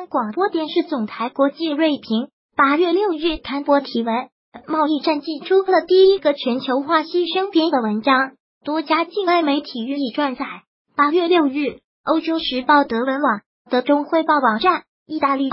广播电视总台国际锐评8月6日刊播题为贸易战祭出了第一个全球化牺牲品的文章，多家境外媒体予以转载。8月6日，欧洲时报德文网、德中汇报网站、意大利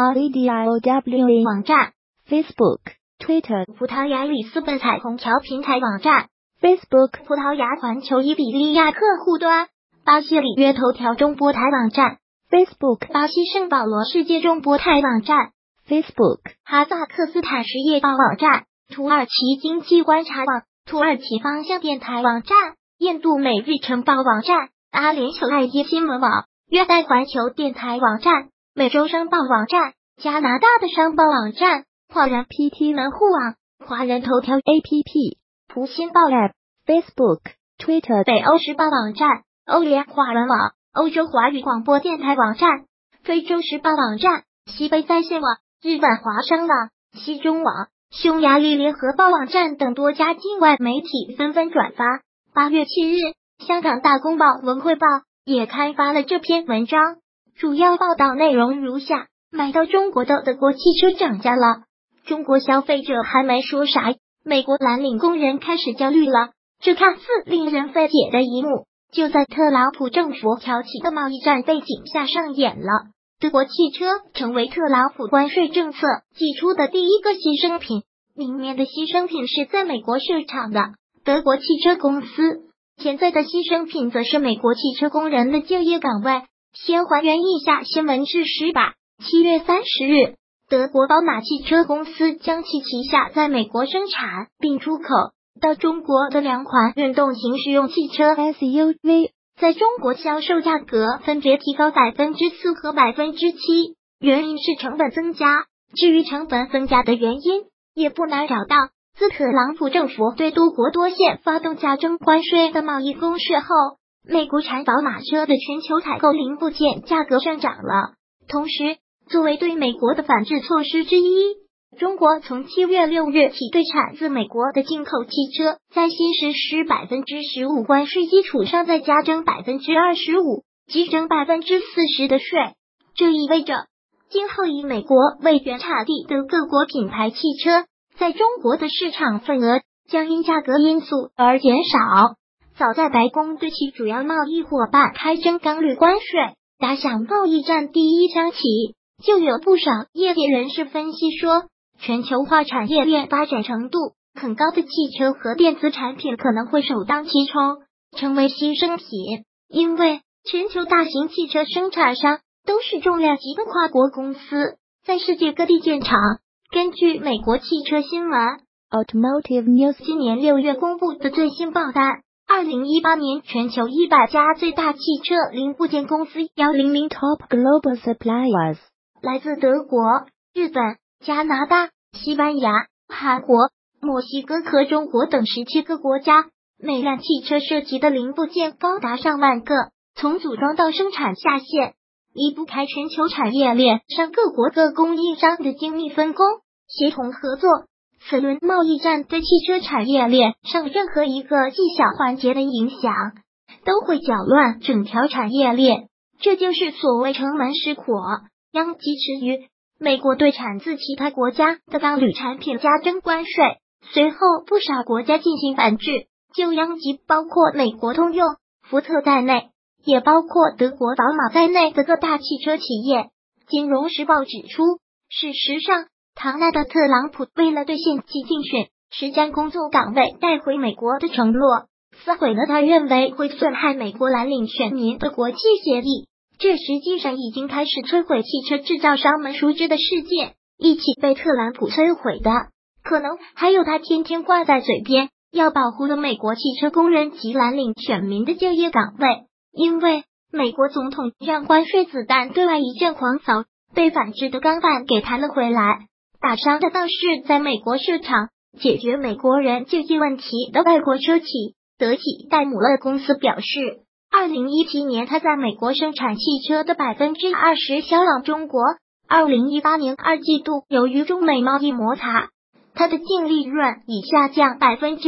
REDIOW 网站、 Facebook、Twitter、 葡萄牙里斯本彩虹桥平台网站、 Facebook、 葡萄牙环球伊比利亚客户端、巴西里约头条中波台网站、 Facebook、 巴西圣保罗世界中波台网站、 Facebook、 哈萨克斯坦什业报网站、土耳其经济观察网、土耳其方向电台网站、印度每日晨报网站、阿联酋爱耶新闻网、约旦环球电台网站、美洲商报网站、加拿大的商报网站、华人 PT 门户网、华人头条 APP、图新报 Lab、Facebook、Twitter、 北欧时报网站、欧联华文网、欧洲华语广播电台网站、非洲时报网站、西非在线网、日本华商网、西中网、匈牙利联合报网站等多家境外媒体纷纷转发。8月7日，香港大公报文汇报也刊发了这篇文章，主要报道内容如下：买到中国的德国汽车涨价了，中国消费者还没说啥，美国蓝领工人开始焦虑了。这看似令人费解的一幕，就在特朗普政府挑起的贸易战背景下上演了。德国汽车成为特朗普关税政策祭出的第一个牺牲品，明年的牺牲品是在美国设厂的德国汽车公司，潜在的牺牲品则是美国汽车工人的就业岗位。先还原一下新闻事实吧。7月30日，德国宝马汽车公司将其旗下在美国生产并出口到中国的2款运动型实用汽车 SUV， 在中国销售价格分别提高 4% 和 7%， 原因是成本增加。至于成本增加的原因，也不难找到。自特朗普政府对多国多线发动加征关税的贸易攻势后，美国产宝马车的全球采购零部件价格上涨了。同时，作为对美国的反制措施之一，中国从7月6日起对产自美国的进口汽车，在新实施 15% 关税基础上再加征 25%， 即征 40% 的税。这意味着今后以美国为原产地的各国品牌汽车在中国的市场份额将因价格因素而减少。早在白宫对其主要贸易伙伴开征钢铝关税，打响贸易战第一枪起，就有不少业界人士分析说，全球化产业链发展程度很高的汽车和电子产品可能会首当其冲，成为牺牲品。因为全球大型汽车生产商都是重量级的跨国公司，在世界各地建厂。根据美国汽车新闻 Automotive News 今年6月公布的最新报单，2018年全球100家最大汽车零部件公司100 Top Global Suppliers， 来自德国、日本、加拿大、西班牙、韩国、墨西哥和中国等17个国家，每辆汽车涉及的零部件高达上万个，从组装到生产下线，离不开全球产业链上各国各供应商的精密分工、协同合作。此轮贸易战对汽车产业链上任何一个细小环节的影响，都会搅乱整条产业链。这就是所谓城门失火，殃及池鱼。美国对产自其他国家的钢铝产品加征关税，随后不少国家进行反制，就殃及包括美国通用、福特在内，也包括德国宝马在内的各大汽车企业。金融时报指出，事实上，唐纳德·特朗普为了兑现其竞选时将工作岗位带回美国的承诺，撕毁了他认为会损害美国蓝领选民的国际协议。这实际上已经开始摧毁汽车制造商们熟知的世界。一起被特朗普摧毁的，可能还有他天天挂在嘴边要保护的美国汽车工人及蓝领选民的就业岗位。因为美国总统让关税子弹对外一阵狂扫，被反制的钢板给弹了回来。打伤的倒是在美国设厂解决美国人就业问题的外国车企德企戴姆勒公司表示，2017年他在美国生产汽车的 20% 销往中国。2018年2季度由于中美贸易摩擦，他的净利润已下降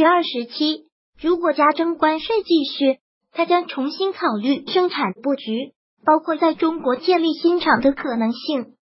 27%。如果加征关税继续，他将重新考虑生产布局，包括在中国建立新厂的可能性。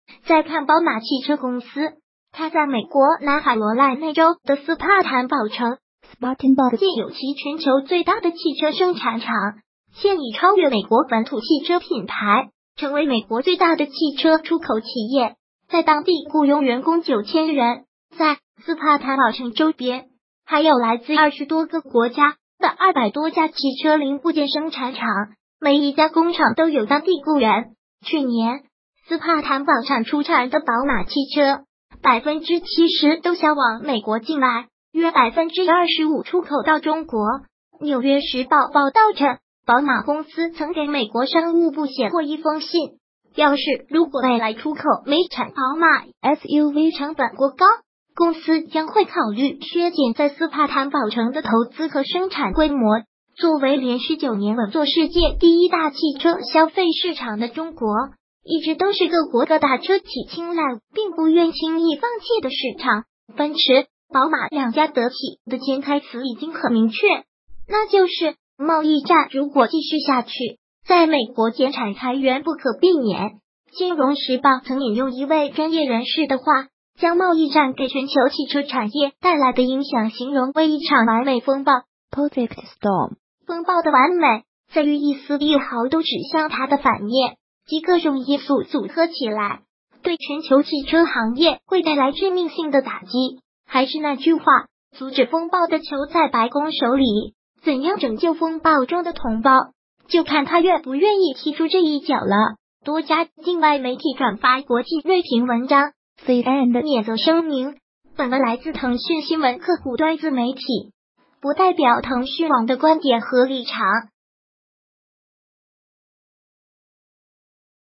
再看宝马汽车公司，它在美国南卡罗来纳州的斯帕坦堡城 Spartanburg 建有其全球最大的汽车生产厂，现已超越美国本土汽车品牌，成为美国最大的汽车出口企业，在当地雇佣员工9000人。在斯帕坦堡城周边，还有来自20多个国家的200多家汽车零部件生产厂，每一家工厂都有当地雇员。去年，斯帕坦堡产出产的宝马汽车70%都销往美国境外，约25%出口到中国。纽约时报报道称，宝马公司曾给美国商务部写过一封信，表示如果未来出口美产宝马 SUV 成本过高，公司将会考虑削减在斯帕坦堡城的投资和生产规模。作为连续9年稳坐世界第一大汽车消费市场的中国，一直都是各国各大车企青睐并不愿轻易放弃的市场。奔驰、宝马两家德企的潜台词已经很明确，那就是贸易战如果继续下去，在美国减产裁员不可避免。金融时报曾引用一位专业人士的话，将贸易战给全球汽车产业带来的影响形容为一场完美风暴 Perfect Storm。 风暴的完美在于一丝一毫都指向它的反面，即各种因素组合起来，对全球汽车行业会带来致命性的打击。还是那句话，阻止风暴的球在白宫手里，怎样拯救风暴中的同胞，就看他愿不愿意踢出这一脚了。多家境外媒体转发国际锐评文章 CNN 的免责声明，本文来自腾讯新闻客户端自媒体，不代表腾讯网的观点和立场。